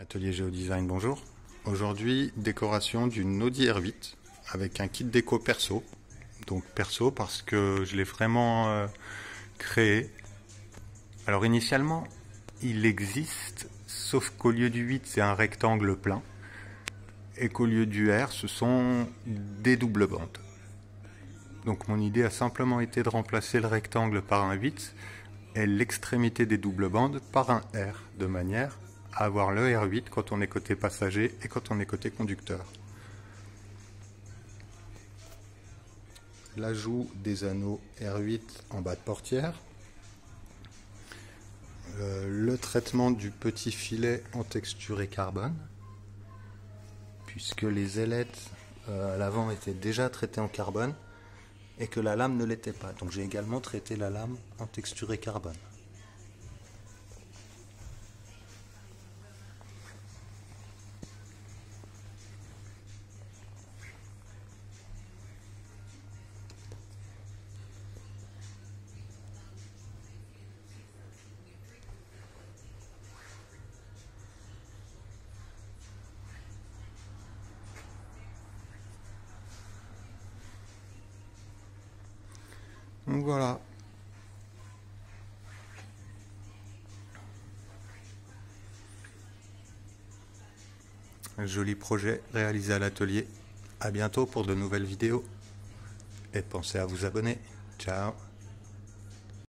Atelier Géodesign, bonjour. Aujourd'hui, décoration d'une Audi R8 avec un kit déco perso. Donc perso parce que je l'ai vraiment créé. Alors initialement, il existe, sauf qu'au lieu du 8, c'est un rectangle plein. Et qu'au lieu du R, ce sont des doubles bandes. Donc mon idée a simplement été de remplacer le rectangle par un 8 et l'extrémité des doubles bandes par un R, de manière à avoir le R8 quand on est côté passager et quand on est côté conducteur. L'ajout des anneaux R8 en bas de portière, le traitement du petit filet en texturé carbone, puisque les ailettes à l'avant étaient déjà traitées en carbone et que la lame ne l'était pas. Donc j'ai également traité la lame en texturé carbone. Donc voilà. Un joli projet réalisé à l'atelier. À bientôt pour de nouvelles vidéos. Et pensez à vous abonner. Ciao.